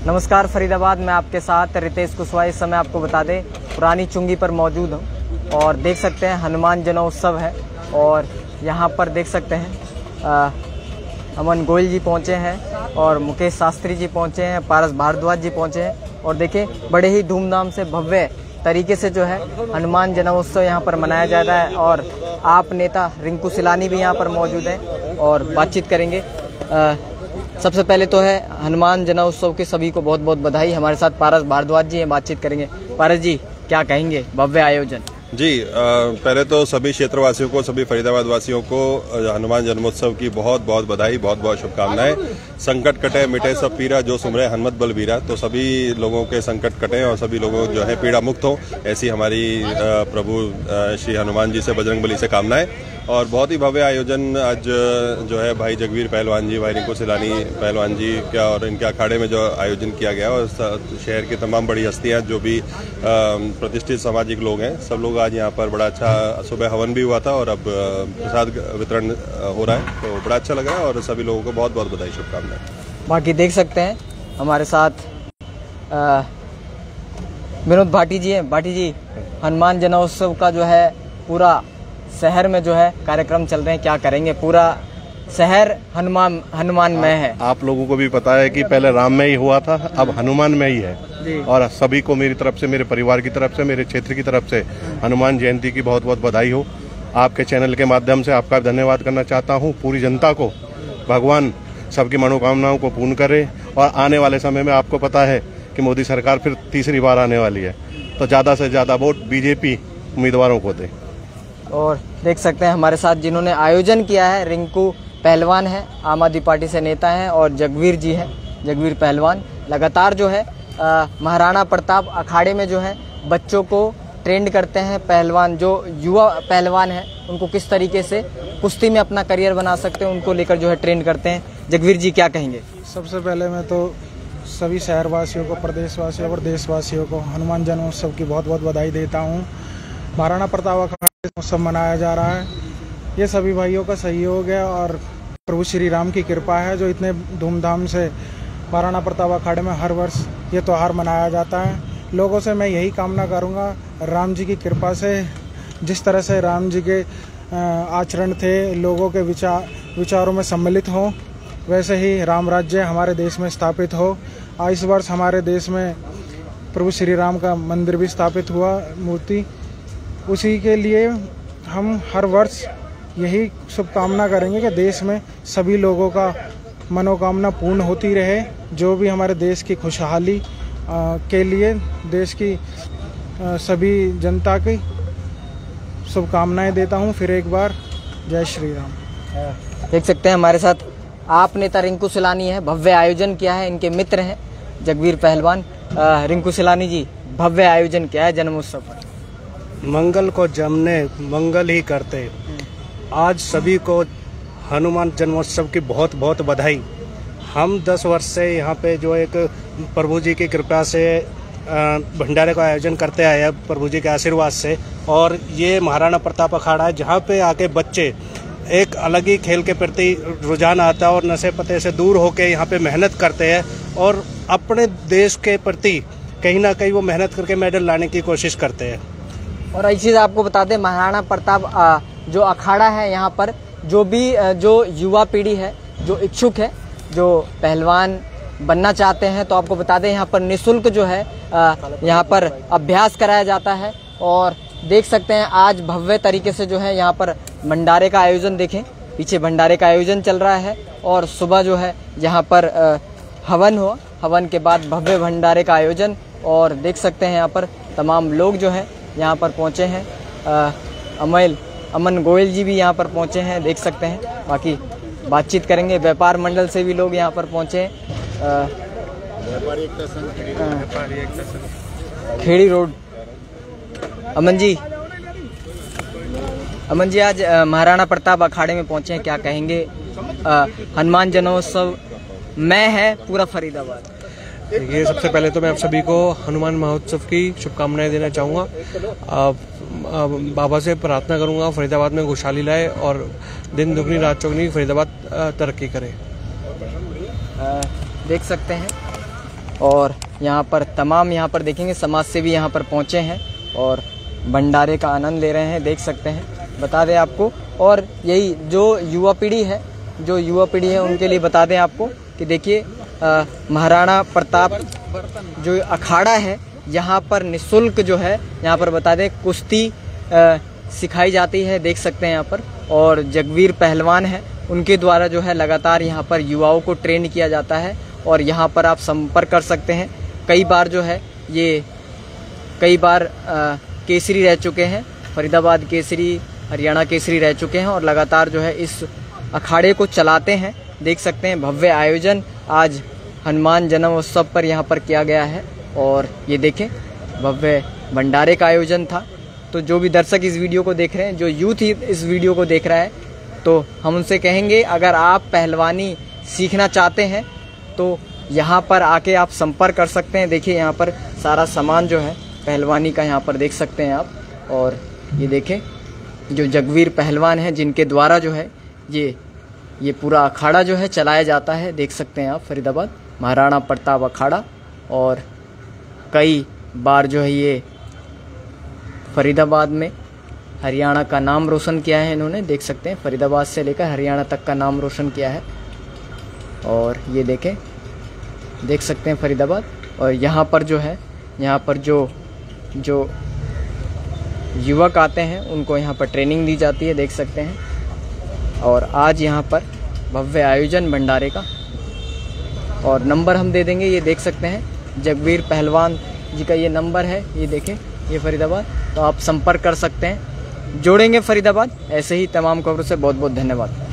नमस्कार फरीदाबाद में आपके साथ रितेश कुशवाहा। इस समय आपको बता दें पुरानी चुंगी पर मौजूद हूँ और देख सकते हैं हनुमान जन्मोत्सव है और यहाँ पर देख सकते हैं अमन गोयल जी पहुँचे हैं और मुकेश शास्त्री जी पहुँचे हैं, पारस भारद्वाज जी पहुँचे हैं और देखिए बड़े ही धूमधाम से भव्य तरीके से जो है हनुमान जन्मोत्सव यहाँ पर मनाया जा रहा है और आप नेता रिंकू सिलानी भी यहाँ पर मौजूद हैं और बातचीत करेंगे। सबसे पहले तो है हनुमान जन्मोत्सव के सभी को बहुत बहुत बधाई। हमारे साथ पारस भारद्वाज जी हैं, बातचीत करेंगे। पारस जी क्या कहेंगे भव्य आयोजन? जी पहले तो सभी क्षेत्रवासियों को, सभी फरीदाबाद वासियों को हनुमान जन्मोत्सव की बहुत बहुत बधाई, बहुत बहुत शुभकामनाएं। संकट कटे मिटे सब पीरा, जो सुमरे हनुमत बलबीरा। तो सभी लोगों के संकट कटे और सभी लोगों जो है पीड़ा मुक्त हो, ऐसी हमारी प्रभु श्री हनुमान जी से, बजरंग बली से कामनाएं। और बहुत ही भव्य आयोजन आज जो है भाई जगवीर पहलवान जी, भाई रिंकू सिलानी पहलवान जी का और इनके अखाड़े में जो आयोजन किया गया और शहर की तमाम बड़ी हस्तियां जो भी प्रतिष्ठित सामाजिक लोग हैं, सब लोग आज यहाँ पर बड़ा अच्छा, सुबह हवन भी हुआ था और अब प्रसाद वितरण हो रहा है, तो बड़ा अच्छा लग रहा है और सभी लोगों को बहुत बहुत बधाई, शुभकामनाएं। बाकी देख सकते हैं हमारे साथ विनोद भाटी जी हैं। भाटी जी, हनुमान जन्मोत्सव का जो है पूरा शहर में जो है कार्यक्रम चल रहे हैं, क्या करेंगे? पूरा शहर हनुमानमय है। आप लोगों को भी पता है कि पहले राम में ही हुआ था, अब हनुमान में ही है। और सभी को मेरी तरफ से, मेरे परिवार की तरफ से, मेरे क्षेत्र की तरफ से हनुमान जयंती की बहुत बहुत बधाई हो। आपके चैनल के माध्यम से आपका धन्यवाद करना चाहता हूँ। पूरी जनता को भगवान सबकी मनोकामनाओं को पूर्ण करे और आने वाले समय में आपको पता है कि मोदी सरकार फिर तीसरी बार आने वाली है, तो ज़्यादा से ज़्यादा वोट बीजेपी उम्मीदवारों को दे। और देख सकते हैं हमारे साथ जिन्होंने आयोजन किया है, रिंकू पहलवान है, आम आदमी पार्टी से नेता हैं, और जगवीर जी हैं, जगवीर पहलवान। लगातार जो है महाराणा प्रताप अखाड़े में जो है बच्चों को ट्रेंड करते हैं। पहलवान जो युवा पहलवान हैं उनको किस तरीके से कुश्ती में अपना करियर बना सकते हैं, उनको लेकर जो है ट्रेंड करते हैं। जगवीर जी क्या कहेंगे? सबसे पहले मैं तो सभी शहरवासियों को, प्रदेशवासियों और देशवासियों को हनुमान जन्मोत्सव की बहुत बहुत बधाई देता हूँ। महाराणा प्रताप अखाड़ा उत्सव मनाया जा रहा है, ये सभी भाइयों का सहयोग है और प्रभु श्री राम की कृपा है जो इतने धूमधाम से महाराणा प्रताप अखाड़े में हर वर्ष ये त्यौहार मनाया जाता है। लोगों से मैं यही कामना करूँगा, राम जी की कृपा से, जिस तरह से राम जी के आचरण थे, लोगों के विचारों में सम्मिलित हों, वैसे ही राम राज्य हमारे देश में स्थापित हो। इस वर्ष हमारे देश में प्रभु श्री राम का मंदिर भी स्थापित हुआ, मूर्ति। उसी के लिए हम हर वर्ष यही शुभकामना करेंगे कि देश में सभी लोगों का मनोकामना पूर्ण होती रहे। जो भी हमारे देश की खुशहाली के लिए देश की सभी जनता की शुभकामनाएं देता हूं। फिर एक बार जय श्री राम। देख सकते हैं हमारे साथ आप नेता रिंकू सिलानी है, भव्य आयोजन किया है, इनके मित्र हैं जगवीर पहलवान। रिंकू सिलानी जी, भव्य आयोजन किया है जन्मोत्सव पर। मंगल को जमने मंगल ही करते। आज सभी को हनुमान जन्मोत्सव की बहुत बहुत बधाई। हम 10 वर्ष से यहाँ पे जो एक प्रभु जी की कृपा से भंडारे का आयोजन करते आए हैं, प्रभु जी के आशीर्वाद से। और ये महाराणा प्रताप अखाड़ा है जहाँ पे आके बच्चे एक अलग ही खेल के प्रति रुझान आता है और नशे पते से दूर होके यहाँ पे मेहनत करते हैं और अपने देश के प्रति कहीं ना कहीं वो मेहनत करके मेडल लाने की कोशिश करते हैं। और एक चीज़ आपको बता दें, महाराणा प्रताप जो अखाड़ा है यहाँ पर जो युवा पीढ़ी है, जो इच्छुक है, जो पहलवान बनना चाहते हैं, तो आपको बता दें यहाँ पर निःशुल्क जो है यहाँ पर अभ्यास कराया जाता है। और देख सकते हैं आज भव्य तरीके से जो है यहाँ पर भंडारे का आयोजन, देखें पीछे भंडारे का आयोजन चल रहा है और सुबह जो है यहाँ पर हवन हुआ, हवन के बाद भव्य भंडारे का आयोजन। और देख सकते हैं यहाँ पर तमाम लोग जो है यहाँ पर पहुँचे हैं। अमन गोयल जी भी यहाँ पर पहुँचे हैं, देख सकते हैं। बाकी बातचीत करेंगे, व्यापार मंडल से भी लोग यहाँ पर पहुँचे हैं। खेड़ी रोड। अमन जी आज महाराणा प्रताप अखाड़े में पहुँचे हैं, क्या कहेंगे? हनुमान जन्मोत्सव में है पूरा फरीदाबाद। देखिए, सबसे पहले तो मैं आप सभी को हनुमान महोत्सव की शुभकामनाएं देना चाहूँगा। बाबा से प्रार्थना करूँगा फरीदाबाद में खुशहाली लाए और दिन दुगनी रात चौगनी फरीदाबाद तरक्की करे। देख सकते हैं और यहाँ पर तमाम यहाँ पर देखेंगे समाज सेवी यहाँ पर पहुँचे हैं और भंडारे का आनंद ले रहे हैं, देख सकते हैं। बता दें आपको, और यही जो युवा पीढ़ी है उनके लिए बता दें आपको कि देखिए महाराणा प्रताप जो अखाड़ा है यहाँ पर निःशुल्क जो है यहाँ पर बता दें कुश्ती सिखाई जाती है, देख सकते हैं यहाँ पर। और जगवीर पहलवान है, उनके द्वारा जो है लगातार यहाँ पर युवाओं को ट्रेन किया जाता है और यहाँ पर आप संपर्क कर सकते हैं। कई बार जो है ये केसरी रह चुके हैं, फरीदाबाद केसरी, हरियाणा केसरी रह चुके हैं और लगातार जो है इस अखाड़े को चलाते हैं, देख सकते हैं। भव्य आयोजन आज हनुमान जन्मोत्सव पर यहाँ पर किया गया है और ये देखें भव्य भंडारे का आयोजन था। तो जो भी दर्शक इस वीडियो को देख रहे हैं, जो यूथ इस वीडियो को देख रहा है, तो हम उनसे कहेंगे अगर आप पहलवानी सीखना चाहते हैं तो यहाँ पर आके आप संपर्क कर सकते हैं। देखिए यहाँ पर सारा सामान जो है पहलवानी का यहाँ पर देख सकते हैं आप। और ये देखें जो जगवीर पहलवान हैं जिनके द्वारा जो है ये पूरा अखाड़ा जो है चलाया जाता है, देख सकते हैं आप। फरीदाबाद महाराणा प्रताप अखाड़ा, और कई बार जो है ये फरीदाबाद में हरियाणा का नाम रोशन किया है इन्होंने, देख सकते हैं। फरीदाबाद से लेकर हरियाणा तक का नाम रोशन किया है और ये देखें, देख सकते हैं फरीदाबाद। और यहाँ पर जो है यहाँ पर जो युवक आते हैं उनको यहाँ पर ट्रेनिंग दी जाती है, देख सकते हैं। और आज यहाँ पर भव्य आयोजन भंडारे का, और नंबर हम दे देंगे, ये देख सकते हैं जगवीर पहलवान जी का ये नंबर है, ये देखें, ये फरीदाबाद। तो आप संपर्क कर सकते हैं। जोड़ेंगे फरीदाबाद ऐसे ही तमाम खबरों से। बहुत बहुत धन्यवाद।